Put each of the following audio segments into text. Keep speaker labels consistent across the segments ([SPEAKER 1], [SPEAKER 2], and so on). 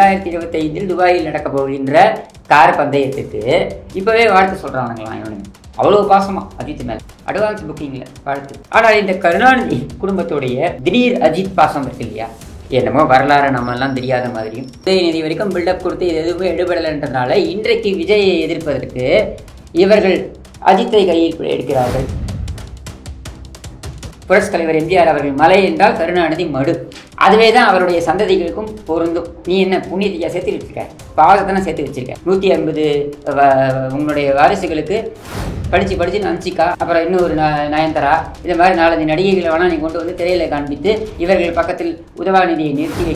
[SPEAKER 1] 2025 துபாயில் நடக்க போகின்ற கார் பந்தயத்துக்கு இப்போவே வாழ்த்து சொல்கிறானுங்களாம். இவனுங்க அவ்வளோ பாசமா அஜித் மேலே அட்வான்ஸ் புக்கிங்கில் வாழ்த்து. ஆனால் இந்த கருணாநிதி குடும்பத்துடைய திடீர் அஜித் பாசம் இருக்கு இல்லையா, என்னமோ வரலாறு நம்மெல்லாம் தெரியாத மாதிரியும் உதயநிதி வரைக்கும் பில்டப் கொடுத்து இது எதுவுமே எடுபடலைன்றதுனால இன்றைக்கு விஜயை எதிர்ப்பதற்கு இவர்கள் அஜித்தை கையில் எடுக்கிறார்கள். புரட்சித் தலைவர் எம்ஜிஆர் அவர்கள் மலை என்றால் கருணாநிதி மடு. அதுவே தான் அவருடைய சந்ததிகளுக்கும் பொருந்தும். நீ என்ன புண்ணியத்தையா சேர்த்து வச்சிருக்க, பாவத்தானே சேர்த்து வச்சிருக்க. 150 உங்களுடைய வாரிசுகளுக்கு படித்து நஞ்சிக்கா, அப்புறம் இன்னொரு நயன்தாரா, இந்த மாதிரி 4-5 நடிகைகளை வேணால் நீ கொண்டு வந்து திரையில காண்பித்து இவர்கள் பக்கத்தில் உதவாநிதியை நிறுத்தி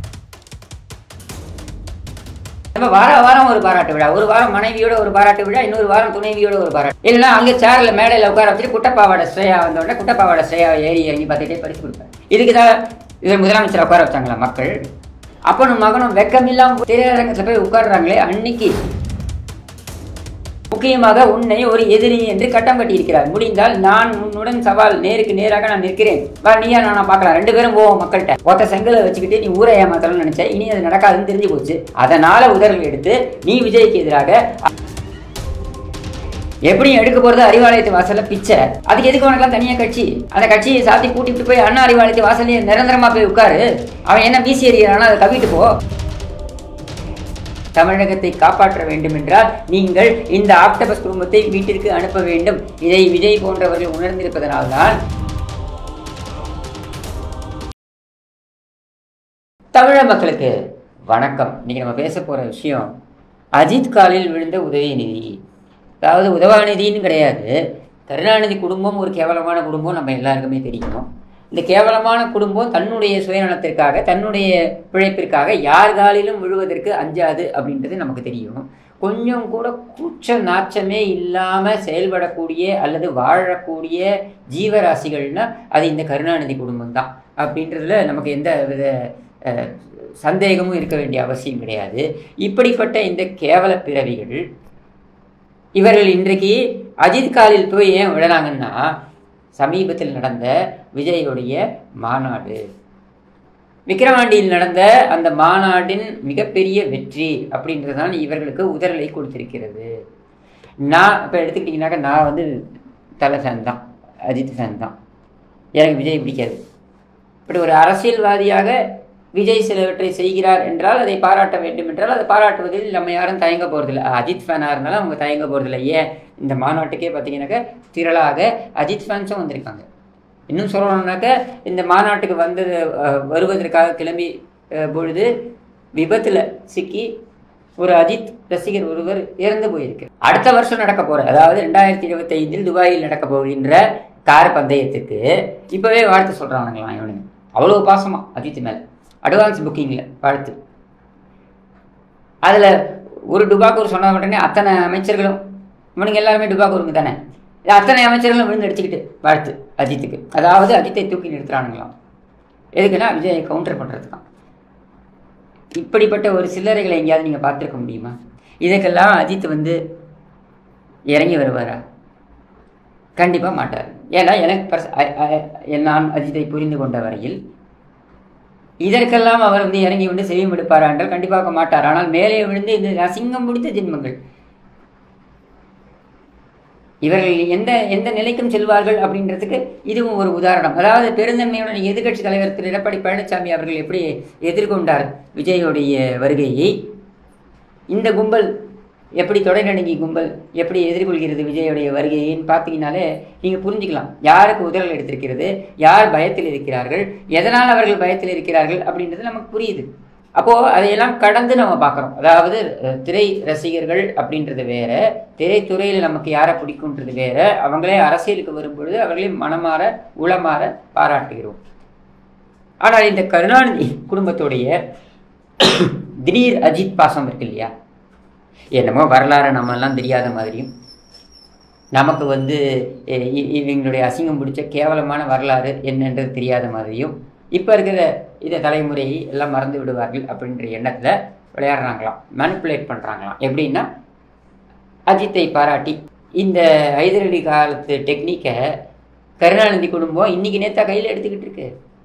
[SPEAKER 1] நம்ம வாரம் ஒரு பாராட்டு விழா, ஒரு வாரம் மனைவியோட ஒரு பாராட்டு விழா, இன்னொரு வாரம் துணைவியோட ஒரு பாராட்டு. இல்லைன்னா அங்கே சேரில் மேடையில் உட்கார வச்சுட்டு குட்டப்பாவோட ஸ்ரேயா வந்தோடனே குட்டப்பாவோட ஸ்ரேயாவை ஏறி இறங்கி பார்த்துட்டே பரிசு கொடுப்பேன். இதுக்கு தான் இவர் முதலமைச்சரை உட்கார வச்சாங்களா மக்கள்? அப்பனும் மகனும் வெக்கமில்லாமல் திரையரங்கத்தில் போய் உட்காடுறாங்களே அன்னைக்கு. முக்கியமாக உன்னை ஒரு எதிரி என்று கட்டம் கட்டியிருக்கிறார். முடிந்தால் நான் உன்னுடன் சவால், நேருக்கு நேராக நான் நிற்கிறேன், வா நீயா நானா பார்க்கலாம், 2 பேரும் போவோம் மக்கள்கிட்ட. ஒத்த செங்கலை வச்சுக்கிட்டு நீ ஊரை ஏமாத்தணும்னு நினைச்ச, இனி அது நடக்காதுன்னு தெரிஞ்சு போச்சு. அதனால உதறல் எடுத்து நீ விஜய்க்கு எதிராக எப்படியும் எடுக்க போறது அறிவாலயத்து வாசல்ல பிச்சை. அதுக்கு எதுக்கு உனக்கெல்லாம் தனியா கட்சி? அந்த கட்சியை சாத்தி கூட்டிட்டு போய் அண்ணா அறிவாலயத்து வாசல்லையே நிரந்தரமா போய் உட்காரு. அவன் என்ன வீசி எறிகிறானா அதை கவிட்டு போ. தமிழகத்தை காப்பாற்ற வேண்டும் என்றால் நீங்கள் இந்த ஆக்டோபஸ் குடும்பத்தை வீட்டிற்கு அனுப்ப வேண்டும். இதை விஜய் போன்றவர்கள் உணர்ந்திருப்பதனால்தான் தமிழக மக்களுக்கு வணக்கம். இன்னைக்கு நம்ம பேச போற விஷயம் அஜித் காலில் விழுந்த உதயநிதி. அதாவது உதவாநிதின்னு கிடையாது, கருணாநிதி குடும்பம் ஒரு கேவலமான குடும்பம் நம்ம எல்லாருக்குமே தெரியும். இந்த கேவலமான குடும்பம் தன்னுடைய சுயநலத்திற்காக, தன்னுடைய பிழைப்பிற்காக யார் காலிலும் விழுவதற்கு அஞ்சாது அப்படின்றது நமக்கு தெரியும். கொஞ்சம் கூட கூச்ச நாச்சமே இல்லாமல் செயல்படக்கூடிய அல்லது வாழக்கூடிய ஜீவராசிகள்னா அது இந்த கருணாநிதி குடும்பம் தான் அப்படின்றதுல நமக்கு எந்த வித சந்தேகமும் இருக்க வேண்டிய அவசியம் கிடையாது. இப்படிப்பட்ட இந்த கேவல பிறவிகள் இவர்கள் இன்றைக்கு அஜித் காலில் போய் ஏன் விழறாங்கன்னா, சமீபத்தில் நடந்த விஜயுடைய மாநாடு, விக்கிரவாண்டியில் நடந்த அந்த மாநாட்டின் மிகப்பெரிய வெற்றி அப்படின்றதுதான் இவர்களுக்கு உதறலை கொடுத்திருக்கிறது. நான் இப்போ எடுத்துக்கிட்டிங்கனாக்கா நான் வந்து தலை ஃபேன் தான், அஜித் ஃபேன் தான். எனக்கு விஜய் பிடிக்காது. இப்படி ஒரு அரசியல்வாதியாக விஜய் சிலவற்றை செய்கிறார் என்றால் அதை பாராட்ட வேண்டும் என்றால் அதை பாராட்டுவதில் நம்ம யாரும் தயங்க போகிறதில்லை. அஜித் ஃபேனாக இருந்தாலும் அவங்க தயங்க போகிறதில்லை. ஏன் இந்த மாநாட்டுக்கே பார்த்தீங்கன்னாக்கா திரளாக அஜித் ஃபேன்ஸும் வந்திருக்காங்க. இன்னும் சொல்லணும்னாக்க இந்த மாநாட்டுக்கு வருவதற்காக கிளம்பி பொழுது விபத்தில் சிக்கி ஒரு அஜித் ரசிகர் ஒருவர் இறந்து போயிருக்கு. அடுத்த வருஷம் நடக்க போகிற, அதாவது 2025 துபாயில் நடக்க போகின்ற கார் பந்தயத்துக்கு இப்போவே வாழ்த்து சொல்கிறானுங்களாம். இவனுங்க அவ்வளோ பாசமா அஜித் மேலே அட்வான்ஸ் புக்கிங்கில் வாழ்த்து. அதில் ஒரு டுபாக்கூர் சொன்ன உடனே அத்தனை அமைச்சர்களும், இவனுங்க எல்லாருமே டுபாக்கூருக்கு தானே, அத்தனை அமைச்சர்களும் விழுந்து அடிச்சுக்கிட்டு வாழ்த்து அஜித்துக்கு. அதாவது அஜித்தை தூக்கி நிறுத்துறானுங்களாம். எதுக்குன்னா விஜயை கவுண்டர் பண்ணுறதுதான். இப்படிப்பட்ட ஒரு சில்லறைகளை எங்கேயாவது நீங்கள் பார்த்துருக்க முடியுமா? இதுக்கெல்லாம் அஜித் வந்து இறங்கி வருவாரா? கண்டிப்பாக மாட்டார். ஏன்னா எனக்கு நான் அஜித்தை புரிந்து கொண்ட வரையில் இதற்கெல்லாம் அவர் வந்து இறங்கி வந்து செவியும் எடுப்பாரா என்றால் கண்டிப்பாக மாட்டார். ஆனால் மேலே விழுந்து இந்த அசிங்கம் பிடித்த ஜென்மங்கள் இவர்கள் எந்த நிலைக்கும் செல்வார்கள் அப்படின்றதுக்கு இதுவும் ஒரு உதாரணம். அதாவது பெருந்தன்மையுடன் எதிர்கட்சி தலைவர் திரு எடப்பாடி பழனிசாமி அவர்கள் எப்படி எதிர்கொண்டார் விஜயோடைய வருகையை, இந்த கும்பல் எப்படி தொடர்நடுங்கி கும்பல் எப்படி எதிர்கொள்கிறது விஜயோடைய வருகைன்னு பார்த்தீங்கன்னாலே நீங்கள் புரிஞ்சுக்கலாம் யாருக்கு உதறல் எடுத்திருக்கிறது, யார் பயத்தில் இருக்கிறார்கள், எதனால் அவர்கள் பயத்தில் இருக்கிறார்கள் அப்படின்றது நமக்கு புரியுது. அப்போது அதையெல்லாம் கடந்து நம்ம பார்க்குறோம். அதாவது திரை ரசிகர்கள் அப்படின்றது வேற, திரைத்துறையில் நமக்கு யாரை பிடிக்குன்றது வேற. அவங்களே அரசியலுக்கு வரும்பொழுது அவர்களே மனமாற உளமாற பாராட்டுகிறோம். ஆனால் இந்த கருணாநிதி குடும்பத்துடைய திடீர் அஜித் பாசம் இருக்கு இல்லையா, என்னமோ வரலாறு நம்மெல்லாம் தெரியாத மாதிரியும் நமக்கு வந்து இவங்களுடைய அசிங்கம் பிடிச்ச கேவலமான வரலாறு என்னன்றது தெரியாத மாதிரியும் இப்போ இருக்கிற இந்த தலைமுறையை எல்லாம் மறந்து விடுவார்கள் அப்படின்ற எண்ணத்தில் விளையாடுறாங்களாம், மேனிப்புலேட் பண்ணுறாங்களாம். எப்படின்னா அஜித்தை பாராட்டி இந்த ஹைதரலி காலத்து டெக்னிக்கை கருணாநிதி குடும்பம் இன்றைக்கி நேற்றா கையில் எடுத்துக்கிட்டு இருக்கு.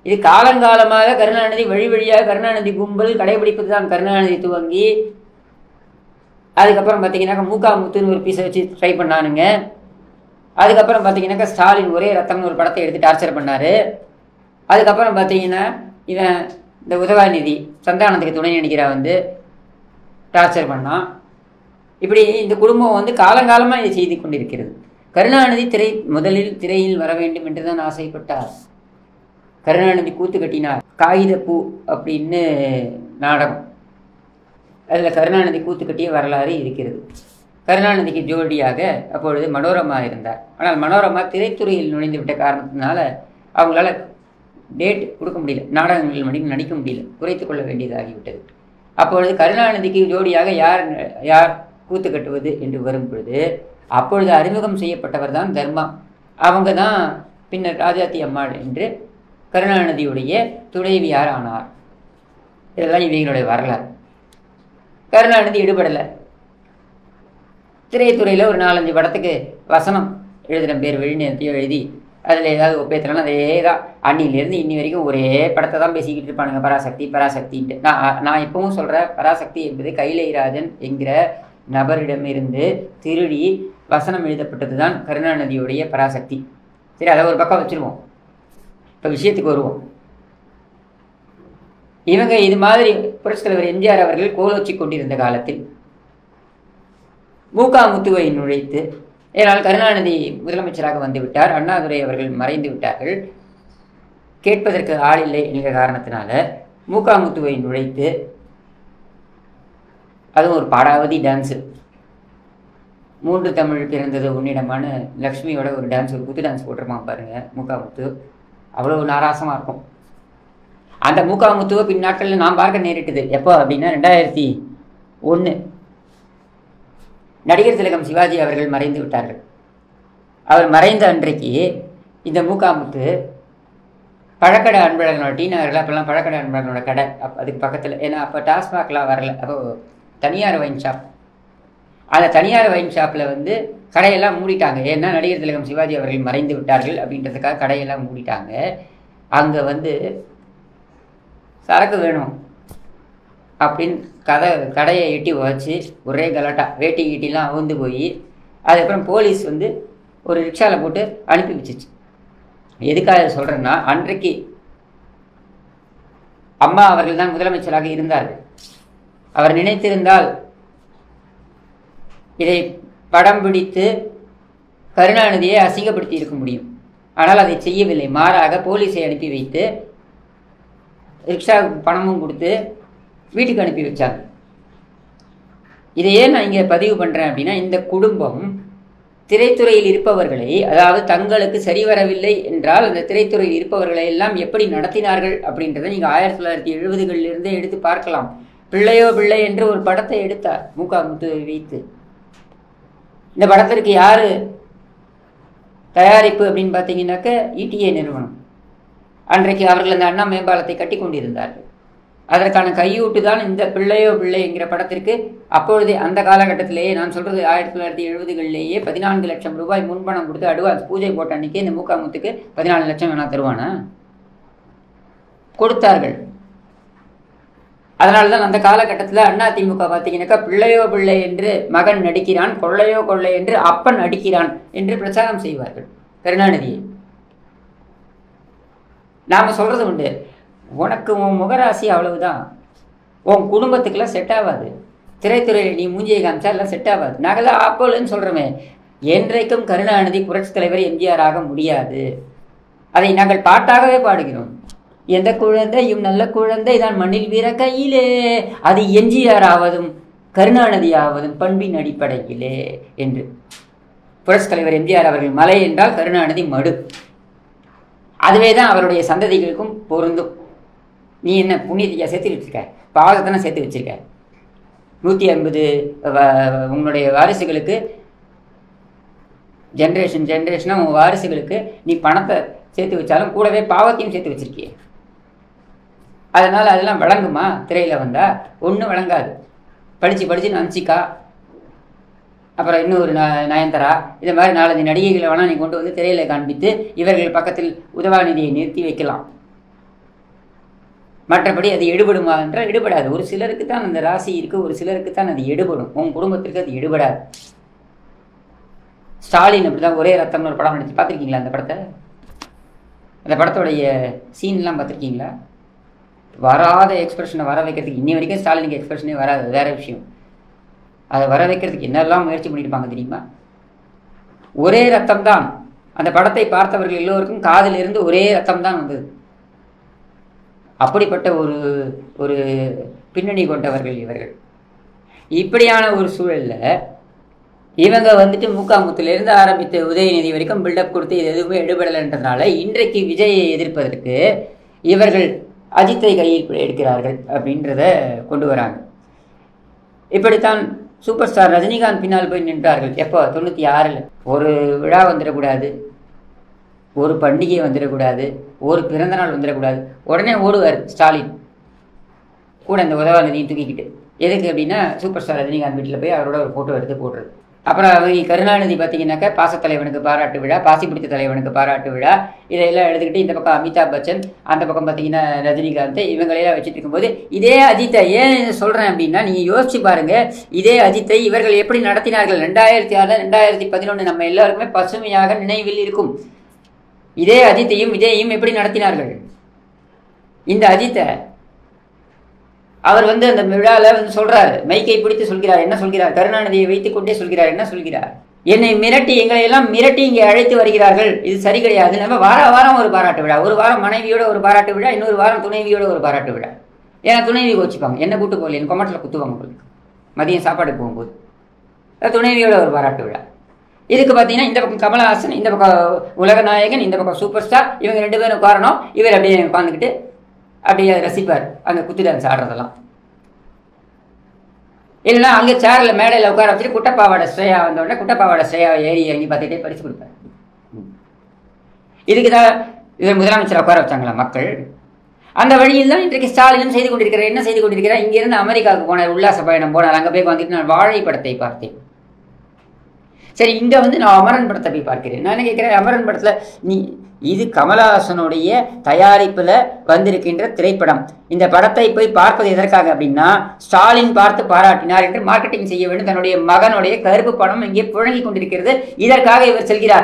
[SPEAKER 1] இது காலங்காலமாக கருணாநிதி வழி வழியாக கருணாநிதி கும்பல் கடைபிடிப்பது தான். கருணாநிதி துவங்கி அதுக்கப்புறம் பார்த்தீங்கன்னாக்கா மூக்காமுத்துன்னு ஒரு பீஸை வச்சு ட்ரை பண்ணானுங்க. அதுக்கப்புறம் பார்த்தீங்கன்னாக்கா ஸ்டாலின் ஒரே ரத்தம்னு ஒரு படத்தை எடுத்து டார்ச்சர் பண்ணார். அதுக்கப்புறம் பார்த்தீங்கன்னா இவன் இந்த உதவாநிதி சந்தானத்துக்கு துணை நடிக்கிறா வந்து டார்ச்சர் பண்ணான். இப்படி இந்த குடும்பம் வந்து காலங்காலமாக இதை செய்து கொண்டிருக்கிறது. கருணாநிதி முதலில் திரையில் வர வேண்டும் என்று தான் ஆசைப்பட்டார். கருணாநிதி கூத்து கட்டினார். காகிதப்பூ அப்படின்னு நாடகம், அதில் கருணாநிதி கூத்து கட்டிய வரலாறு இருக்கிறது. கருணாநிதிக்கு ஜோடியாக அப்பொழுது மனோரமா இருந்தார். ஆனால் மனோரமா திரைத்துறையில் நுழைந்து விட்ட காரணத்தினால அவங்களால டேட் கொடுக்க முடியல, நாடகங்கள் நடிக்க முடியல, குறைத்து கொள்ள வேண்டியதாகிவிட்டது. அப்பொழுது கருணாநிதிக்கு ஜோடியாக யார் கூத்து கட்டுவது என்று வரும் பொழுது அப்பொழுது அறிமுகம் செய்யப்பட்டவர் தான் தர்மா. அவங்க தான் பின்னர் ராஜாத்தி அம்மாள் என்று கருணாநிதியுடைய துணைவியார் ஆனார். இதெல்லாம் இவங்களுடைய வரலாறு. கருணாநிதி ஈடுபடலை. திரைத்துறையில் ஒரு 4-5 படத்துக்கு வசனம் எழுதுகிற பேர் வெளிநேரத்தையோ எழுதி அதில் ஏதாவது ஒப்பேத்தலாம். அதே தான் அன்னிலேருந்து இன்னி வரைக்கும் ஒரே படத்தை தான் பேசிக்கிட்டு இருப்பானுங்க, பராசக்தி பராசக்தின்ட்டு. நான் இப்பவும் சொல்கிறேன், பராசக்தி என்பது கைலைராஜன் என்கிற நபரிடமிருந்து திருடி வசனம் எழுதப்பட்டது தான் கருணாநிதியுடைய பராசக்தி. சரி, அதை ஒரு பக்கம் வச்சுருவோம். இப்போ விஷயத்துக்கு வருவோம். இவங்க இது மாதிரி புரட்சித் தலைவர் எம்ஜிஆர் அவர்கள் கோலோச்சி கொண்டிருந்த காலத்தில் மூக்காமுத்துவை நுழைத்து, ஏனால் கருணாநிதி முதலமைச்சராக வந்து விட்டார், அண்ணாதுரை அவர்கள் மறைந்து விட்டார்கள், கேட்பதற்கு ஆள் இல்லை என்கிற காரணத்தினால மூக்காமுத்துவை நுழைத்து, அதுவும் ஒரு பாடாவதி டான்ஸு, 3 தமிழ் பிறந்தது உன்னிடமான லக்ஷ்மியோட ஒரு டான்ஸ், ஒரு குத்து டான்ஸ் போட்டிருப்பான் பாருங்க மூக்காமுத்து. அவ்வளோ நாராசமாக இருக்கும். அந்த மூக்காமுத்துவை பின் நாட்களில் நான் பார்க்க நேரிட்டது. எப்போ அப்படின்னா 2001 நடிகர் திலகம் சிவாஜி அவர்கள் மறைந்து விட்டார்கள். அவர் மறைந்த அன்றைக்கு இந்த மூக்காமுத்து பழக்கடை அன்பழகனோட டி நகரில் அப்போல்லாம் பழக்கடை அன்பழகனோட கடை அதுக்கு பக்கத்தில், ஏன்னா அப்போ டாஸ்மாக்லாம் வரல, அப்போ தனியார் வைன் ஷாப். அந்த தனியார் வைன் ஷாப்பில் வந்து கடையெல்லாம் மூடிட்டாங்க. ஏன்னா நடிகர் திலகம் சிவாஜி அவர்கள் மறைந்து விட்டார்கள் அப்படின்றதுக்காக கடையெல்லாம் மூடிட்டாங்க. அங்கே வந்து சரக்கு வேணும் அப்படின்னு கடையை எட்டி வச்சு ஒரே கலாட்டா, வேட்டி கீட்டிலாம் அவுந்து போய் அதுக்கப்புறம் போலீஸ் வந்து ஒரு ரிக்ஷாவில் போட்டு அனுப்பி வச்சிச்சு. எதுக்காக சொல்கிறேன்னா, அன்றைக்கு அம்மா அவர்கள் தான் முதலமைச்சராக இருந்தார்கள். அவர் நினைத்திருந்தால் இதை படம் பிடித்து கருணாநிதியை அசிங்கப்படுத்தி இருக்க முடியும். ஆனால் அதை செய்யவில்லை. மாறாக போலீஸை அனுப்பி வைத்து ரிக்ஷாவுக்கு பணமும் கொடுத்து வீட்டுக்கு அனுப்பி வச்சாங்க. இதையே நான் இங்கே பதிவு பண்ணுறேன் அப்படின்னா, இந்த குடும்பம் திரைத்துறையில் இருப்பவர்களை, அதாவது தங்களுக்கு சரிவரவில்லை என்றால் அந்த திரைத்துறையில் இருப்பவர்களை எல்லாம் எப்படி நடத்தினார்கள் அப்படின்றத நீங்கள் 1970களிலிருந்தே எடுத்து பார்க்கலாம். பிள்ளையோ பிள்ளை என்று ஒரு படத்தை எடுத்தார் மூக்காமுத்துவை வைத்து. இந்த படத்திற்கு யார் தயாரிப்பு அப்படின்னு பார்த்தீங்கன்னாக்க இடிஏ நிறுவனம். அன்றைக்கு அவர்கள் அந்த அண்ணா மேம்பாலத்தை கட்டி கொண்டிருந்தார்கள். அதற்கான கையூட்டு தான் இந்த பிள்ளையோ பிள்ளை என்கிற படத்திற்கு அப்பொழுதே அந்த காலகட்டத்திலேயே, நான் சொல்கிறது 1970களிலேயே 14 லட்சம் ரூபாய் முன்பணம் கொடுத்து அட்வான்ஸ் பூஜை போட்ட அன்றைக்கே இந்த மூக்காமுத்துக்கு 14 லட்சம் வேணா தருவானா? கொடுத்தார்கள். அதனால தான் அந்த காலகட்டத்தில் அதிமுக பார்த்தீங்கன்னாக்கா பிள்ளையோ பிள்ளை என்று மகன் நடிக்கிறான், கொள்ளையோ கொள்ளை என்று அப்பன் அடிக்கிறான் என்று பிரச்சாரம் செய்வார்கள் கருணாநிதியை. நாம் சொல்கிறது உண்டு, உனக்கு உன் முகராசி அவ்வளவுதான், உன் குடும்பத்துக்கெல்லாம் செட் ஆகாது, திரைத்துறையில் நீ மூஞ்சியை காமிச்சா எல்லாம் செட் ஆகாது. நாங்கள் தான் ஆப்போலன்னு சொல்கிறோமே. என்றைக்கும் கருணாநிதி புரட்சித் தலைவர் எம்ஜிஆர் ஆக முடியாது. அதை நாங்கள் பாட்டாகவே பாடுகிறோம். எந்த குழந்தையும் நல்ல குழந்தை தான் மண்ணில் வீர கையிலே, அது எம்ஜிஆர் ஆவதும் கருணாநிதி ஆவதும் பண்பின் அடிப்படையிலே என்று. புரட்சித் தலைவர் எம்ஜிஆர் அவர்கள் மலை என்றால் கருணாநிதி மடு. அதுவே தான் அவருடைய சந்ததிகளுக்கும் பொருந்தும். நீ என்ன புண்ணியத்தையா சேர்த்து வச்சிருக்க, பாவத்தைத்தானே சேர்த்து வச்சிருக்க. 150 உன்னுடைய வாரிசுகளுக்கு ஜென்ரேஷனாக உன் வாரிசுகளுக்கு நீ பணத்தை சேர்த்து வச்சாலும் கூடவே பாவத்தையும் சேர்த்து வச்சிருக்கிய. அதனால் அதெல்லாம் வழங்குமா? திரையில் வந்தால் ஒன்றும் வழங்காது. படித்து நன்சிக்கா, அப்புறம் இன்னொரு நயன்தாரா, இது மாதிரி 4-5 நடிகைகளை வேணால் நீ கொண்டு வந்து திரையில் காண்பித்து இவர்கள் பக்கத்தில் உதவாநிதியை நிறுத்தி வைக்கலாம். மற்றபடி அது எடுபடுமா என்றால் எடுபடாது. ஒரு சிலருக்கு தான் அந்த ராசி இருக்குது, ஒரு சிலருக்கு தான் அது எடுபடும். உன் குடும்பத்திற்கு அது எடுபடாது. ஸ்டாலின் அப்படிதான் ஒரே ரத்தம்னு ஒரு படம் நடிச்சு பார்த்துருக்கீங்களா? அந்த படத்தை, அந்த படத்தோடைய சீன்லாம் பார்த்துருக்கீங்களா? வராத எக்ஸ்பிரஷனை வர வைக்கிறதுக்கு இன்னி வரைக்கும் ஸ்டாலினுக்கு எக்ஸ்பிரஷனே வராது, வேற விஷயம். அதை வர வைக்கிறதுக்கு என்னெல்லாம் முயற்சி பண்ணியிருப்பாங்க தெரியுமா? ஒரே ரத்தம் தான். அந்த படத்தை பார்த்தவர்கள் எல்லோருக்கும் காதில் இருந்து ஒரே ரத்தம் தான் வந்தது. அப்படிப்பட்ட ஒரு ஒரு பின்னணி கொண்டவர்கள் இவர்கள். இப்படியான ஒரு சூழல்ல இவங்க வந்துட்டு மூக்காமுத்திலிருந்து ஆரம்பித்த உதயநிதி வரைக்கும் பில்டப் கொடுத்து இது எதுவுமே எடுபடலைன்றதுனால இன்றைக்கு விஜயை எதிர்ப்பதற்கு இவர்கள் அஜித்தை கையில் எடுக்கிறார்கள் அப்படின்றத கொண்டு வராங்க. இப்படித்தான் சூப்பர் ஸ்டார் ரஜினிகாந்த் பின்னால் போய் நின்றார்கள். எப்போ? 96. ஒரு விழா வந்துடக்கூடாது, ஒரு பண்டிகை வந்துடக்கூடாது, ஒரு பிறந்தநாள் வந்துடக்கூடாது, உடனே ஓடுவார் ஸ்டாலின் கூட இந்த உதவாநிதியும் தூக்கிக்கிட்டு. எதுக்கு அப்படின்னா சூப்பர் ஸ்டார் ரஜினிகாந்த் வீட்டில் போய் அவரோட ஒரு ஃபோட்டோ எடுத்து போடுறது. அப்புறம் அவங்க கருணாநிதி பார்த்தீங்கன்னாக்கா பாசத்தலைவனுக்கு பாராட்டு விழா, பாசி பிடித்த தலைவனுக்கு பாராட்டு விழா, இதையெல்லாம் எடுத்துக்கிட்டு இந்த பக்கம் அமிதாப் பச்சன், அந்த பக்கம் பார்த்தீங்கன்னா ரஜினிகாந்த், இவங்களையெல்லாம் வச்சுட்டு இருக்கும்போது இதே அஜித்தை ஏன் சொல்கிறேன் அப்படின்னா நீங்கள் யோசிச்சு பாருங்க, இதே அஜித்தை இவர்கள் எப்படி நடத்தினார்கள். 2006 2011 நம்ம எல்லாருக்குமே பசுமையாக நினைவில் இருக்கும். இதே அஜித்தையும் விஜயையும் எப்படி நடத்தினார்கள். இந்த அஜித்தை அவர் அந்த விழாவில் சொல்றாரு, மைக்கை பிடித்து சொல்கிறார். என்ன சொல்கிறார்? கருணாநிதியை வைத்துக் கொண்டே சொல்கிறார். என்ன சொல்கிறார்? என்னை மிரட்டி, எங்களை எல்லாம் மிரட்டி இங்கே அழைத்து வருகிறார்கள், இது சரி கிடையாது. நம்ம வாரம் ஒரு பாராட்டு விழா, ஒரு வாரம் மனைவியோட ஒரு பாராட்டு விழா, இன்னொரு வாரம் துணைவியோட ஒரு பாராட்டு விழா. ஏன்னா துணைவி கோச்சிப்பாங்க, என்ன கூட்டு போகல, என் கொமட்டில் குத்துவாங்க மதியம் சாப்பாடுக்கு போகும்போது. துணைவியோட ஒரு பாராட்டு விழா. இதுக்கு பார்த்தீங்கன்னா இந்த பக்கம் கமலஹாசன், இந்த பக்கம் உலகநாயகன், இந்த பக்கம் சூப்பர் ஸ்டார், இவங்க 2 பேரும் காரணம். இவர் அப்படியே உட்காந்துக்கிட்டு அப்படியே ரசிப்பார் அந்த குத்து டான்ஸ் ஆடுறதெல்லாம். இல்லைன்னா அங்கே சேரில் மேடையில் உட்கார வச்சுட்டு குட்டப்பாவாடை ஸ்ரேயா வந்தோடனே குட்டப்பாவாடை ஸ்ரேயாவை ஏறி இறங்கி பார்த்துட்டே பரிசு கொடுப்பார். இதுக்கு தான் இவர் முதலமைச்சர் உட்கார வச்சாங்களா மக்கள்? அந்த வழியில் தான் இன்றைக்கு ஸ்டாலினும் செய்து கொண்டிருக்கிறார். என்ன செய்து கொண்டிருக்கிறார்? இங்கிருந்து அமெரிக்காவுக்கு போனார், உல்லாச பயணம் போனார். அங்கே போய் வந்துட்டு நான் வாழை படத்தை பார்த்தேன். சரி, இங்கே நான் அமரன் படத்தை போய் பார்க்கிறேன். நான் என்ன கேட்குறேன், அமரன் படத்தில் நீ இது கமலஹாசனுடைய தயாரிப்பில் வந்திருக்கின்ற திரைப்படம். இந்த படத்தை போய் பார்ப்பது எதற்காக அப்படின்னா ஸ்டாலின் பார்த்து பாராட்டினார் என்று மார்க்கெட்டிங் செய்ய வேண்டும். தன்னுடைய மகனுடைய கருப்பு படம் இங்கே புழங்கி கொண்டிருக்கிறது, இதற்காக இவர் செல்கிறார்.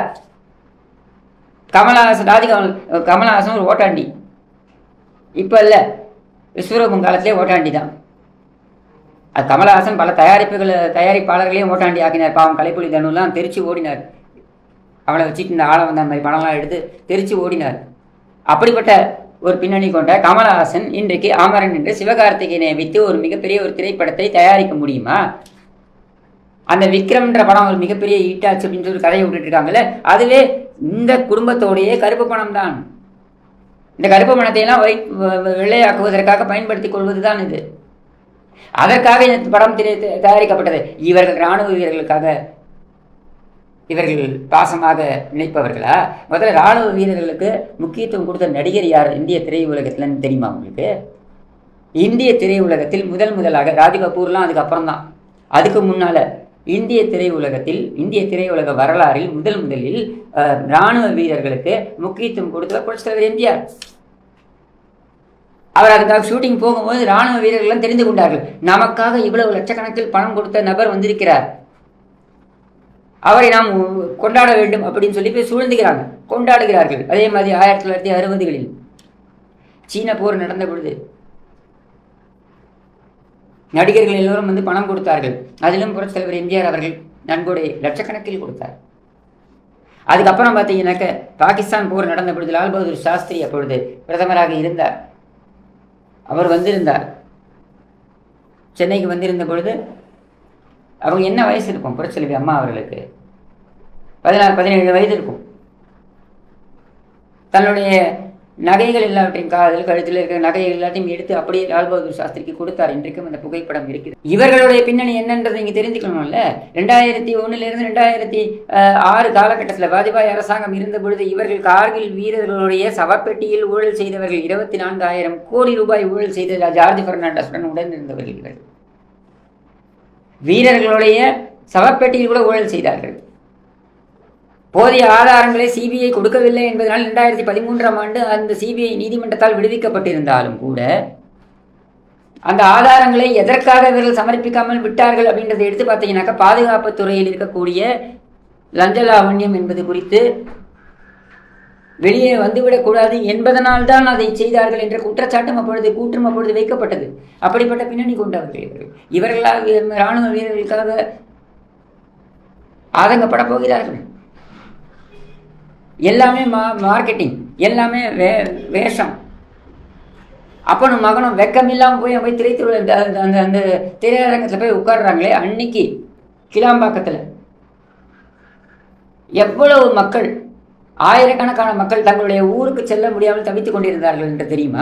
[SPEAKER 1] கமலஹாசன் ஒரு ஓட்டாண்டி, இப்போ இல்லை, விஸ்வரூபம் காலத்திலே ஓட்டாண்டி தான். அது கமலஹாசன் பல தயாரிப்பாளர்களையும் ஓட்டாண்டி ஆக்கினார். பாவம் கலைப்புலி தனுலாம் தெரிச்சு ஓடினார். அவளை வச்சுட்டு இந்த ஆளை அந்த மாதிரி படம்லாம் எடுத்து தெரிச்சு ஓடினார். அப்படிப்பட்ட ஒரு பின்னணி கொண்ட கமலஹாசன் இன்றைக்கு அமரன் என்று சிவகார்த்திகேயனை வைத்து ஒரு மிகப்பெரிய ஒரு திரைப்படத்தை தயாரிக்க முடியுமா? அந்த விக்ரம்ன்ற படம் ஒரு மிகப்பெரிய ஈட்டாச்சு அப்படின்னு ஒரு கதையை விட்டுட்டு இருக்காங்கல்ல, அதுவே இந்த குடும்பத்தோடைய கருப்பு பணம் தான். இந்த கருப்பு பணத்தையெல்லாம் வெள்ளையாக்குவதற்காக பயன்படுத்திக் கொள்வதுதான் இது. அதற்காக இந்த படம் தயாரிக்கப்பட்டது. இவர்கள் இராணுவ வீரர்களுக்காக இவர்கள் பாசமாக நினைப்பவர்களா? முதல்ல இராணுவ வீரர்களுக்கு முக்கியத்துவம் கொடுத்த நடிகர் யார் இந்திய திரையுலகத்தில் தெரியுமா உங்களுக்கு? இந்திய திரையுலகத்தில் முதலாக ராஜ் கபூர்லாம் அதுக்கப்புறம் தான். அதுக்கு முன்னால இந்திய திரையுலக வரலாறில் முதலில் இராணுவ வீரர்களுக்கு முக்கியத்துவம் கொடுத்தவர் புரட்சித் தலைவர் எம்ஜிஆர். அவர் அதுக்காக ஷூட்டிங் போகும்போது இராணுவ வீரர்கள்லாம் தெரிந்து கொண்டார்கள், நமக்காக இவ்வளவு லட்சக்கணக்கில் பணம் கொடுத்த நபர் வந்திருக்கிறார், அவரை நாம் கொண்டாட வேண்டும் அப்படின்னு சொல்லி போய் சூழ்ந்துகிறாங்க, கொண்டாடுகிறார்கள். அதே மாதிரி 1960களில் சீன போர் நடந்த பொழுது நடிகர்கள் எல்லோரும் பணம் கொடுத்தார்கள். அதிலும் புரட்சித் தலைவர் எம்ஜிஆர் அவர்கள் நன்கொடை லட்சக்கணக்கில் கொடுத்தார். அதுக்கப்புறம் பார்த்தீங்கன்னாக்க பாகிஸ்தான் போர் நடந்த பொழுது லால் பகதூர் சாஸ்திரி அப்பொழுது பிரதமராக இருந்தார். அவர் வந்திருந்தார், சென்னைக்கு வந்திருந்த பொழுது அவங்க என்ன வயசு இருக்கும்? புரட்சித் தலைவி அம்மா அவர்களுக்கு 16-17 வயது இருக்கும். தன்னுடைய நகைகள் எல்லாவற்றையும், காதில் கழுத்தில் இருக்கிற நகைகள் எல்லாத்தையும் எடுத்து அப்படியே லால் பகதூர் சாஸ்திரிக்கு கொடுத்தார். இன்றைக்கும் அந்த புகைப்படம் இருக்குது. இவர்களுடைய பின்னணி என்னன்றது நீங்க தெரிஞ்சுக்கணும்ல. 2001 2006 காலகட்டத்தில் வாஜ்பாய் அரசாங்கம் இருந்த பொழுது இவர்கள் கார்கில் வீரர்களுடைய சவப்பெட்டியில் ஊழல் செய்தவர்கள். 24,000 கோடி ரூபாய் ஊழல் செய்த ஜார்ஜ் பெர்னாண்டஸுடன் உடன் இருந்தவர்கள் இவர்கள். வீரர்களுடைய சவப்பெட்டியில் கூட ஊழல் செய்தார்கள். போதிய ஆதாரங்களை சிபிஐ கொடுக்கவில்லை என்பதனால் 2013ஆம் ஆண்டு அந்த சிபிஐ நீதிமன்றத்தால் விடுவிக்கப்பட்டிருந்தாலும் கூட அந்த ஆதாரங்களை எதற்காக இவர்கள் சமர்ப்பிக்காமல் விட்டார்கள் அப்படின்றத எடுத்து பார்த்தீங்கன்னாக்கா பாதுகாப்பு துறையில் இருக்கக்கூடிய லஞ்ச லாவண்யம் என்பது குறித்து வெளியே வந்துவிடக்கூடாது என்பதனால்தான் அதை செய்தார்கள் என்ற குற்றச்சாட்டும் அப்பொழுது வைக்கப்பட்டது. அப்படிப்பட்ட பின்னணி கொண்டவர்கள் இவர்களால் இராணுவ வீரர்களுக்காக ஆதங்கப்பட போகிறார்கள். எல்லாமே மார்க்கெட்டிங், எல்லாமே வேஷம். அப்பனும் மகனும் வெக்கம் இல்லாமல் போய் திரைத்துறை அந்த திரையரங்கத்தில் போய் உட்கார்றாங்களே அன்னைக்கு கிளாம்பாக்கத்தில் எவ்வளவு மக்கள், ஆயிரக்கணக்கான மக்கள் தங்களுடைய ஊருக்கு செல்ல முடியாமல் தவித்துக் கொண்டிருந்தார்கள் என்று தெரியுமா?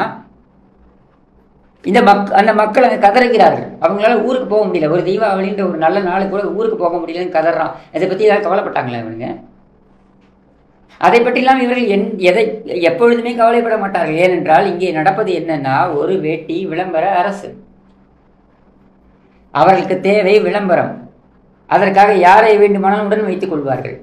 [SPEAKER 1] அந்த மக்கள் அங்கே கதறுகிறார்கள். அவங்களால ஊருக்கு போக முடியல. ஒரு தீபாவளின்ற ஒரு நல்ல நாளுக்கு கூட ஊருக்கு போக முடியலன்னு கதறான். இதை பற்றி ஏதாவது கவலைப்பட்டாங்களா இவங்க? அதை பற்றிலாம் இவர்கள் எப்பொழுதுமே கவலைப்பட மாட்டார்கள். ஏனென்றால் இங்கே நடப்பது என்னன்னா, ஒரு வேட்டி விளம்பர அரசு. அவர்களுக்கு தேவை விளம்பரம். அதற்காக யாரை வேண்டுமானாலும் உடன் வைத்துக் கொள்வார்கள்.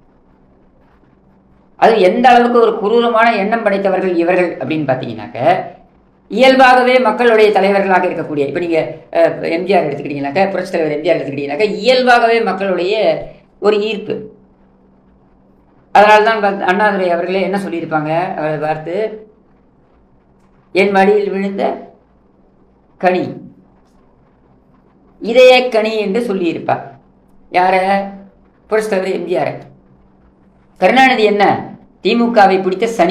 [SPEAKER 1] அது எந்த அளவுக்கு ஒரு குரூரமான எண்ணம் படைத்தவர்கள் இவர்கள் அப்படின்னு பார்த்தீங்கன்னாக்க, இயல்பாகவே மக்களுடைய தலைவர்களாக இருக்கக்கூடிய, இப்போ நீங்கள் எம்ஜிஆர் எடுத்துக்கிட்டீங்கன்னாக்கா, புரட்சித் தலைவர் எம்ஜிஆர் எடுத்துக்கிட்டீங்கன்னாக்கா, இயல்பாகவே மக்களுடைய ஒரு ஈர்ப்பு. அதனால்தான் அண்ணாதுரை அவர்களே என்ன சொல்லியிருப்பாங்க, அவரை பார்த்து, என் மடியில் விழுந்த கனி, இதய கனி என்று சொல்லியிருப்பார். யார? புரட்சித் தலைவர் எம்ஜிஆர். கருணாநிதி என்ன? திமுகவை பிடித்த சனி.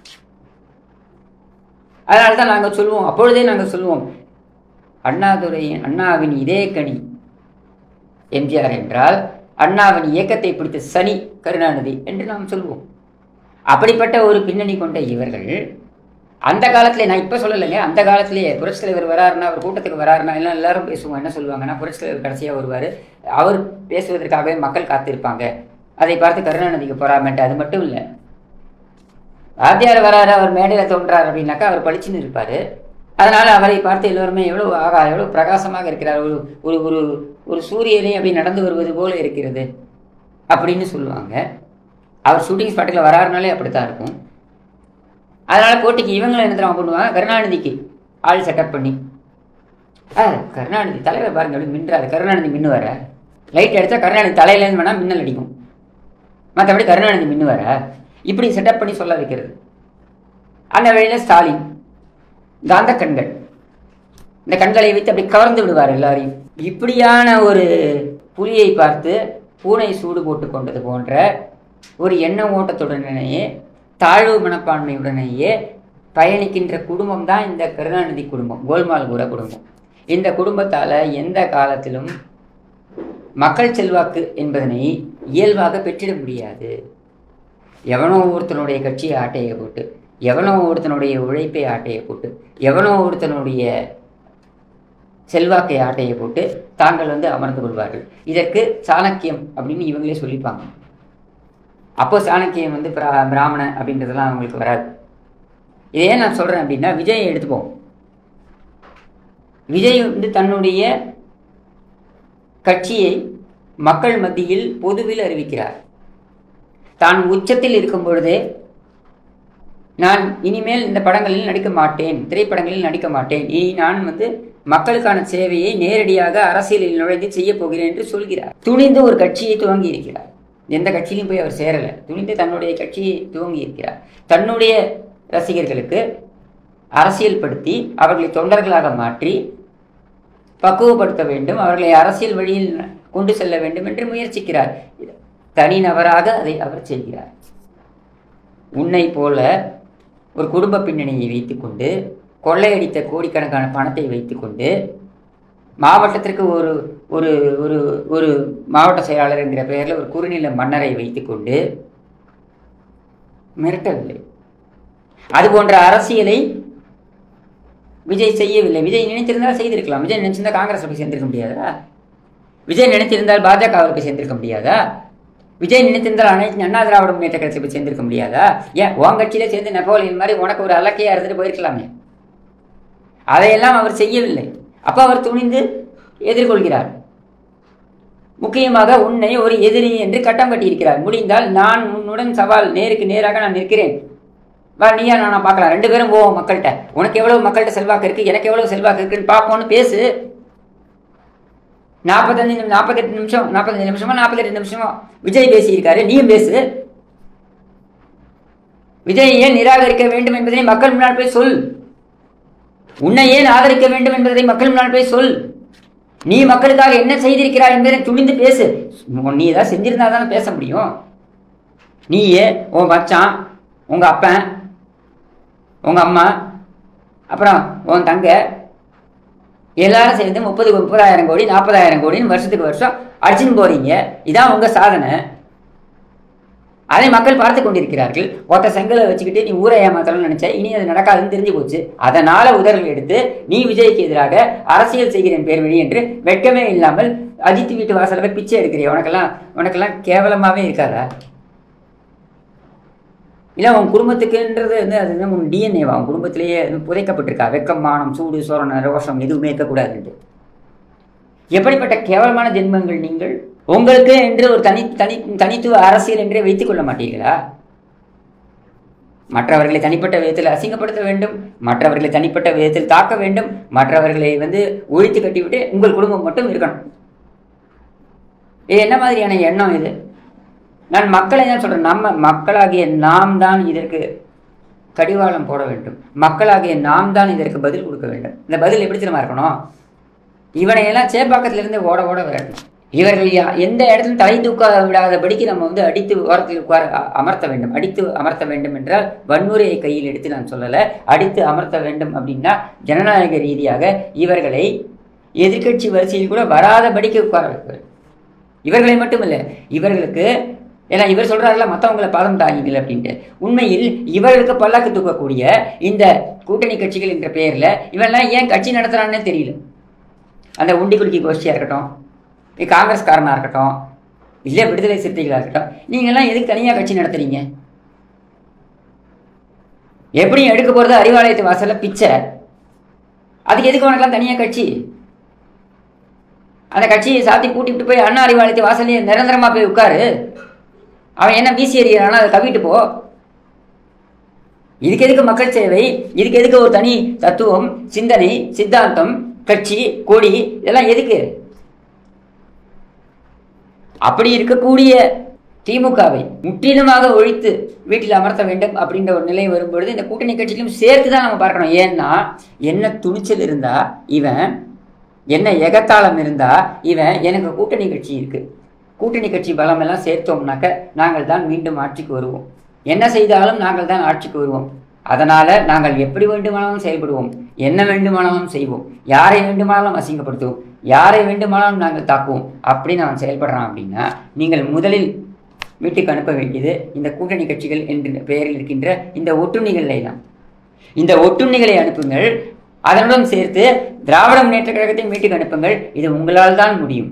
[SPEAKER 1] அதனால்தான் நாங்கள் சொல்லுவோம், அப்பொழுதே நாங்கள் சொல்லுவோம், அண்ணாவின் இதய கனி எம்ஜிஆர் என்றால் அண்ணாவின் இயக்கத்தை பிடித்த சனி கருணாநிதி என்று நாம் சொல்லுவோம். அப்படிப்பட்ட ஒரு பின்னணி கொண்ட இவர்கள் அந்த காலத்திலே, நான் இப்போ சொல்லலைங்க, அந்த காலத்திலேயே புரட்சித் தலைவர் வராருன்னா, ஒரு கூட்டத்துக்கு வராருன்னா எல்லாம் எல்லாரும் பேசுவோம். என்ன சொல்லுவாங்கன்னா, புரட்சித் தலைவர் கடைசியாக வருவார், அவர் பேசுவதற்காகவே மக்கள் காத்திருப்பாங்க. அதை பார்த்து கருணாநிதிக்கு பொறாமட்டு. அது மட்டும் இல்லை, வாத்தியார் வராரு, அவர் மேடையில் தோன்றார் அப்படின்னாக்கா அவர் பளிச்சுன்னு இருப்பார். அதனால் அவரை பார்த்து எல்லோருமே எவ்வளோ பிரகாசமாக இருக்கிறார், ஒரு ஒரு ஒரு சூரியனே அப்படி நடந்து வருவது போல இருக்கிறது அப்படின்னு சொல்லுவாங்க. அவர் ஷூட்டிங் ஸ்பாட்டில் வராருனாலே அப்படித்தான் இருக்கும். அதனால் போட்டிக்கு இவங்களும் என்ன தெரியுமா பண்ணுவாங்க, கருணாநிதிக்கு ஆள் செட்டப் பண்ணி, கருணாநிதி தலைவர் பாருங்க அப்படி மின்றாரு, கருணாநிதி மின்னுவார, லைட் அடித்தா கருணாநிதி தலையிலேருந்து வேணால் மின்னல் அடிக்கும், மற்றபடி கருணாநிதி மின்னுவார, இப்படி செட்டப் பண்ணி சொல்ல வைக்கிறது. அந்த வேளையில் ஸ்டாலின் காந்த கண்கள், இந்த கண்களை வைத்து அப்படி கவர்ந்து விடுவார் எல்லாரையும். இப்படியான ஒரு புலியை பார்த்து பூனை சூடு போட்டு கொண்டது போன்ற ஒரு எண்ண ஓட்டத்துடனேயே, தாழ்வு மனப்பான்மையுடனேயே பயணிக்கின்ற குடும்பம் தான் இந்த கருணாநிதி குடும்பம், கோல்மால்புர குடும்பம். இந்த குடும்பத்தால் எந்த காலத்திலும் மக்கள் செல்வாக்கு என்பதனை இயல்பாக பெற்றிட முடியாது. எவனோ ஒருத்தனுடைய கட்சியை ஆட்டையை போட்டு, எவனோ ஒருத்தனுடைய உழைப்பை ஆட்டையை போட்டு, எவனோ ஒருத்தனுடைய செல்வாக்கை ஆட்டையை போட்டு தாங்கள் அமர்ந்து கொள்வார்கள். இதற்கு சாணக்கியம் அப்படின்னு இவங்களே சொல்லிப்பாங்க. அப்போ சாணக்கியம் பிராமணன் அப்படின்றதெல்லாம் அவங்களுக்கு வராது. இதே நான் சொல்கிறேன் அப்படின்னா, விஜயை எடுத்துப்போம். விஜய் தன்னுடைய கட்சியை மக்கள் மத்தியில் பொதுவில் அறிவிக்கிறார். தான் உச்சத்தில் இருக்கும் பொழுதே, நான் இனிமேல் இந்த படங்களில் நடிக்க மாட்டேன், திரைப்படங்களில் நடிக்க மாட்டேன், இனி நான் மக்களுக்கான சேவையை நேரடியாக அரசியலில் நுழைந்து செய்ய போகிறேன் என்று சொல்கிறார். துணிந்து ஒரு கட்சியை துவங்கி இருக்கிறார். எந்த கட்சியிலும் போய் அவர் சேரலை, துணிந்து தன்னுடைய கட்சியை துவங்கி இருக்கிறார். தன்னுடைய ரசிகர்களுக்கு அரசியல் படுத்தி அவர்களை தொண்டர்களாக மாற்றி பக்குவப்படுத்த வேண்டும், அவர்களை அரசியல் வழியில் கொண்டு செல்ல வேண்டும் என்று முயற்சிக்கிறார். தனிநபராக அதை அவர் செய்கிறார். உன்னை போல ஒரு குடும்ப பின்னணியை வைத்துக்கொண்டு, கொள்ளையடித்த கோடிக்கணக்கான பணத்தை வைத்துக்கொண்டு, மாவட்டத்திற்கு ஒரு ஒரு ஒரு ஒரு மாவட்ட செயலாளர் என்கிற பெயரில் ஒரு குறுநில மன்னரை வைத்துக்கொண்டு மிரட்டவில்லை. அதுபோன்ற அரசியலை விஜய் செய்யவில்லை. விஜய் நினைத்திருந்தால் செய்திருக்கலாம். விஜய் நினைச்சிருந்தால் காங்கிரஸ் போய் சேர்ந்திருக்க முடியாதா? விஜய் நினைத்திருந்தால் பாஜகவில் போய் சேர்ந்திருக்க முடியாதா? விஜய் நினைத்திருந்தால் அனைத்து அண்ணா திராவிட முன்னேற்ற கட்சியை போய் சேர்ந்திருக்க முடியாதா? ஏன் உன் கட்சியிலே சேர்ந்து நெப்போலியன் மாதிரி உனக்கு ஒரு அலக்கையா இருந்துட்டு போயிருக்கலாமே. அதையெல்லாம் அவர் செய்யவில்லை. அப்போ அவர் துணிந்து எதிர்கொள்கிறார். முக்கியமாக உன்னை ஒரு எதிரி என்று கட்டம் கட்டியிருக்கிறார். முடிந்தால் நான் உன்னுடன் சவால், நேருக்கு நேராக நான் நிற்கிறேன், வா நீயா நான் பார்க்கலாம், 2 பேரும் போவோம் மக்கள்கிட்ட. உனக்கு எவ்வளவு மக்கள்கிட்ட செல்வாக்கு இருக்கு, எனக்கு எவ்வளவு செல்வாக்கு இருக்குன்னு பார்ப்போம்னு பேசு. 48 நிமிஷம் 45 நிமிஷமா 48 நிமிஷமா விஜய் பேசியிருக்காரு, நீயும் பேசு. விஜய் ஏன் நிராகரிக்க வேண்டும் என்பதை மக்கள் முன்னால் போய் சொல். உன்னை ஏன் ஆதரிக்க வேண்டும் என்பதை மக்கள் முன்னால் போய் சொல். நீ மக்களுக்காக என்ன செய்திருக்கிறாய் என்பதை துணிந்து பேசு. நீ ஏதாவது செஞ்சிருந்தா தானே பேச முடியும். நீயே, உன் மச்சான், உங்க அப்பன், உங்க அம்மா, அப்புறம் உன் தங்க எல்லாரும் சேர்ந்து 30,000 கோடி 40,000 கோடின்னு வருஷத்துக்கு வருஷம் அடிச்சுன்னு போறீங்க. இதான் உங்க சாதனை. அதை மக்கள் பார்த்து கொண்டிருக்கிறார்கள். ஒத்த செங்கலை வச்சுக்கிட்டு நீ ஊரை ஏமாத்தணும்னு நினைச்ச, இனி அது நடக்காதுன்னு தெரிஞ்சு போச்சு. அதனால உதறல் எடுத்து நீ விஜய்க்கு எதிராக அரசியல் செய்கிறேன் பேர் வழி என்று வெட்கமே இல்லாமல் அஜித் வீட்டு வாசல பிச்சை எடுக்கிறிய. உனக்கெல்லாம் கேவலமாவே இருக்காதா? இல்லை உன் குடும்பத்துக்குன்றது அது உன் டிஎன்ஏவா? உன் குடும்பத்திலேயே புதைக்கப்பட்டிருக்கா? வெக்கம், மானம், சூடு, சோரண, ரோஷம் எதுவுமே இருக்கக்கூடாதுன்ட்டு. எப்படிப்பட்ட கேவலமான ஜென்மங்கள் நீங்கள்! உங்களுக்கு என்று ஒரு தனித்துவ அரசியல் என்றே வைத்துக் கொள்ள மாட்டீர்களா? மற்றவர்களை தனிப்பட்ட விதத்தில் அசிங்கப்படுத்த வேண்டும், மற்றவர்களை தனிப்பட்ட விதத்தில் தாக்க வேண்டும், மற்றவர்களை ஒழித்து கட்டிவிட்டு உங்கள் குடும்பம் மட்டும் இருக்கணும். இது என்ன மாதிரியான எண்ணம் இது? நான் மக்களை தான் சொல்றேன். நம்ம மக்களாகிய நாம் தான் இதற்கு கடிவாளம் போட வேண்டும். மக்களாகிய நாம் தான் இதற்கு பதில் கொடுக்க வேண்டும். இந்த பதில் எப்படி தெரியுமா இருக்கணும்? இவனை எல்லாம் சேப்பாக்கத்திலிருந்து ஓட வரணும். இவர்கள் எந்த இடத்துல தலை தூக்க விடாதபடிக்கு நம்ம அடித்து ஓரத்தில் அமர்த்த வேண்டும். அடித்து அமர்த்த வேண்டும் என்றால் வன்முறையை கையில் எடுத்து நான் சொல்லலை. அடித்து அமர்த்த வேண்டும் அப்படின்னா ஜனநாயக ரீதியாக இவர்களை எதிர்கட்சி வரிசையில் கூட வராதபடிக்கு உட்கார வைப்பார். இவர்களை மட்டும் இல்லை, இவர்களுக்கு ஏன்னா இவர் சொல்றாருல மற்றவங்களை பாதம் தாங்கிகள் அப்படின்ட்டு. உண்மையில் இவர்களுக்கு பல்லாக்கு தூக்கக்கூடிய இந்த கூட்டணி கட்சிகள் என்ற பெயர்ல இவெல்லாம் ஏன் கட்சி நடத்துறான்னு தெரியல. அந்த உண்டி குலுக்கி கோஷ்டியா இருக்கட்டும், காங்கிரஸ்காரனா இருக்கட்டும், இல்லை விடுதலை சிறுத்தைகளா இருக்கட்டும், நீங்கெல்லாம் எதுக்கு தனியாக கட்சி நடத்துறீங்க? எப்படியும் எடுக்க போறது அறிவாலயத்து வாசல்ல பிச்சை. அதுக்கு எதுக்கு உனக்கெல்லாம் தனியாக கட்சி? அந்த கட்சியை சாத்தி கூட்டிட்டு போய் அண்ணா அறிவாலயத்து வாசல்லையே நிரந்தரமா போய் உட்காரு. அவன் என்ன வீசி எறியானா அதை கவிட்டு போ. இதுக்கு எதுக்கு மக்கள் சேவை? இதுக்கு எதுக்கு ஒரு தனி தத்துவம், சிந்தனை, சித்தாந்தம், கட்சி, கொடி, இதெல்லாம் எதுக்கு? அப்படி இருக்கக்கூடிய திமுகவை முற்றிலுமாக ஒழித்து வீட்டில் அமர்த்த வேண்டும் அப்படின்ற ஒரு நிலை வரும்பொழுது இந்த கூட்டணி கட்சியிலும் சேர்த்து தான் நம்ம பார்க்கணும். ஏன்னா என்ன துணிச்சல் இருந்தா இவன், என்ன எகத்தாளம் இருந்தா இவன், எனக்கு கூட்டணி கட்சி இருக்கு, கூட்டணி கட்சி பலம் எல்லாம் சேர்த்தோம்னாக்க நாங்கள் தான் மீண்டும் ஆட்சிக்கு வருவோம், என்ன செய்தாலும் நாங்கள் தான் ஆட்சிக்கு வருவோம், அதனால நாங்கள் எப்படி வேண்டுமானாலும் செயல்படுவோம், என்ன வேண்டுமானாலும் செய்வோம், யாரை வேண்டுமானாலும் அசிங்கப்படுத்துவோம், யாரை வேண்டுமானாலும் நாங்கள் தாக்குவோம் அப்படின்னு அவன் செயல்படுறான். அப்படின்னா நீங்கள் முதலில் வீட்டுக்கு அனுப்ப வேண்டியது இந்த கூட்டணி கட்சிகள் என்ற பெயரில் இருக்கின்ற இந்த ஒட்டுண்ணிகளை தான். இந்த ஒட்டுண்ணிகளை அனுப்புங்கள். அதனுடன் சேர்த்து திராவிட முன்னேற்ற கழகத்தையும் வீட்டுக்கு அனுப்புங்கள். இது உங்களால் தான் முடியும்.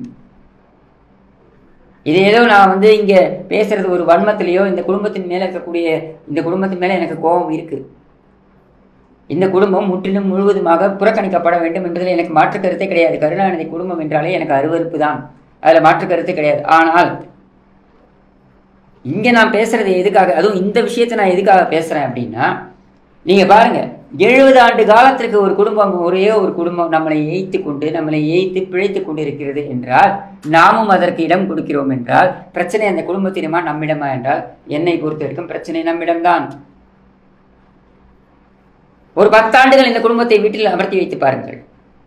[SPEAKER 1] இது ஏதோ நான் இங்க பேசுறது ஒரு வன்மத்திலேயோ, இந்த குடும்பத்தின் மேல இருக்கக்கூடிய இந்த குடும்பத்தின் மேல எனக்கு கோபம் இருக்கு. இந்த குடும்பம் முற்றிலும் முழுவதுமாக புறக்கணிக்கப்பட வேண்டும் என்பதில் எனக்கு மாற்று கருத்தே கிடையாது. கருணாநிதி குடும்பம் என்றாலே எனக்கு அருவருப்பு தான், அதுல மாற்று கருத்து கிடையாது. ஆனால் இங்க நான் பேசுறது எதுக்காக, அதுவும் இந்த விஷயத்தை நான் எதுக்காக பேசுறேன் அப்படின்னா, நீங்க பாருங்க, 70 ஆண்டு காலத்திற்கு ஒரு குடும்பம், ஒரே ஒரு குடும்பம் நம்மளை ஏய்த்து பிழைத்து கொண்டு இருக்கிறது என்றால், நாமும் அதற்கு இடம் கொடுக்கிறோம் என்றால் பிரச்சனை அந்த குடும்பத்தினமா நம்மிடமா என்றால், என்னை பொறுத்த வரைக்கும் பிரச்சனை நம்மிடம்தான். ஒரு 10 ஆண்டுகள் இந்த குடும்பத்தை வீட்டில் அமர்த்தி வைத்து பாருங்கள்.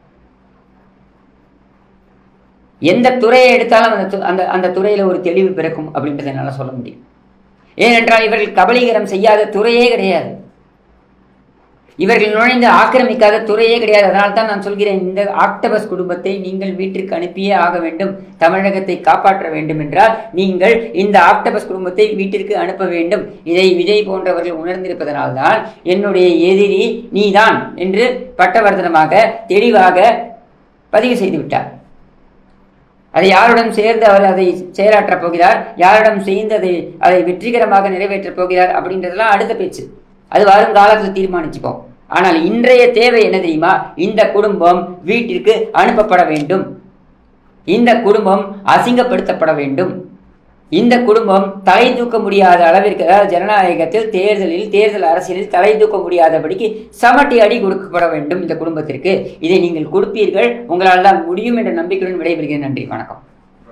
[SPEAKER 1] எந்த துறையை எடுத்தாலும் அந்த துறையில ஒரு தெளிவு பிறக்கும் அப்படின்றத என்னால சொல்ல முடியும். ஏனென்றால் இவர்கள் கபலீகரம் செய்யாத துறையே கிடையாது, இவர்கள் நுழைந்து ஆக்கிரமிக்காத துறையே கிடையாது. அதனால தான் நான் சொல்கிறேன், இந்த ஆக்டோபஸ் குடும்பத்தை நீங்கள் வீட்டிற்கு அனுப்பியே ஆக வேண்டும். தமிழகத்தை காப்பாற்ற வேண்டும் என்றால் நீங்கள் இந்த ஆக்டோபஸ் குடும்பத்தை வீட்டிற்கு அனுப்ப வேண்டும். இதை விஜய் போன்றவர்கள் உணர்ந்திருப்பதனால்தான் என்னுடைய எதிரி நீதான் என்று பட்டவர்த்தனமாக தெளிவாக பதிவு செய்து விட்டார். அதை யாருடன் சேர்ந்து அவர் அதை செயலாற்றப் போகிறார், யாரிடம் சேர்ந்து அதை வெற்றிகரமாக நிறைவேற்றப் போகிறார் அப்படின்றதெல்லாம் அடுத்த பேச்சு. அது வரும் காலத்தில் தீர்மானிச்சுப்போம். ஆனால் இன்றைய தேவை என்ன தெரியுமா? இந்த குடும்பம் வீட்டிற்கு அனுப்பப்பட வேண்டும், இந்த குடும்பம் அசிங்கப்படுத்தப்பட வேண்டும். இந்த குடும்பம் தலை தூக்க முடியாத அளவிற்கு, அதாவது ஜனநாயகத்தில் தேர்தல் அரசியலில் தலை தூக்க முடியாதபடிக்கு சமட்டி அடி கொடுக்கப்பட வேண்டும் இந்த குடும்பத்திற்கு. இதை நீங்கள் கொடுப்பீர்கள், உங்களால் தான் முடியும் என்ற நம்பிக்கையுடன் விடைபெறுகிறேன். நன்றி, வணக்கம்.